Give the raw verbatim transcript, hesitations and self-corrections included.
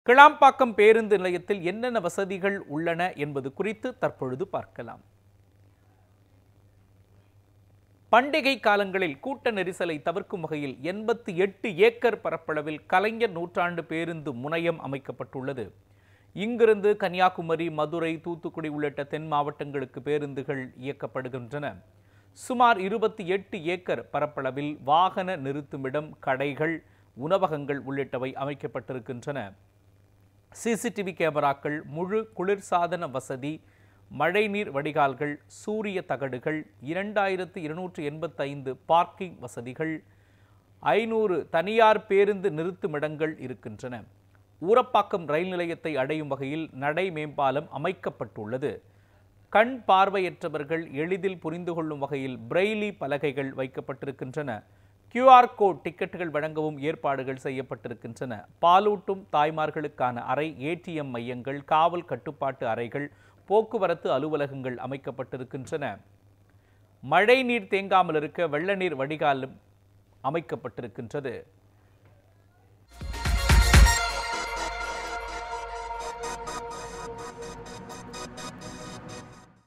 கிளாம்பாக்கம் பேருந்து நிலையத்தில் என்னென்ன வசதிகள் உள்ளன என்பது குறித்து தற்பொழுது பார்க்கலாம். பண்டிகை காலங்களில் கூட்ட நெரிசலை தவிர்க்கும் வகையில் எண்பத்தி எட்டு ஏக்கர் பரப்பளவில் கலைஞர் நூற்றாண்டு பேருந்து முனையம் அமைக்கப்பட்டுள்ளது. இங்கிருந்து கன்னியாகுமரி, மதுரை, தூத்துக்குடி உள்ளிட்ட தென் மாவட்டங்களுக்கு பேருந்துகள் இயக்கப்படுகின்றன. சுமார் இருபத்தி எட்டு ஏக்கர் பரப்பளவில் வாகன நிறுத்துமிடம், கடைகள், உணவகங்கள் உள்ளிட்டவை அமைக்கப்பட்டிருக்கின்றன. சிசிடிவி கேமராக்கள், முழு குளிர்சாதன வசதி, மழைநீர் வடிகால்கள், சூரிய தகடுகள், இரண்டாயிரத்து இருநூற்று எண்பத்தி ஐந்து பார்க்கிங் வசதிகள், ஐநூறு தனியார் பேருந்து நிறுத்துமிடங்கள் இருக்கின்றன. ஊரப்பாக்கம் ரயில் நிலையத்தை அடையும் வகையில் நடை மேம்பாலம் அமைக்கப்பட்டுள்ளது. கண் பார்வையற்றவர்கள் எளிதில் புரிந்து கொள்ளும் வகையில் பிரெய்லி பலகைகள் வைக்கப்பட்டிருக்கின்றன. கியூஆர் கோட் டிக்கெட்டுகள் வழங்கவும் ஏற்பாடுகள் செய்யப்பட்டிருக்கின்றன. பாலூட்டும் தாய்மார்களுக்கான அறை, ஏடிஎம் மையங்கள், காவல் கட்டுப்பாட்டு அறைகள், போக்குவரத்து அலுவலகங்கள் அமைக்கப்பட்டிருக்கின்றன. மழை நீர் தேங்காமல் இருக்க வெள்ள நீர் வடிகாலும் அமைக்கப்பட்டிருக்கின்றது.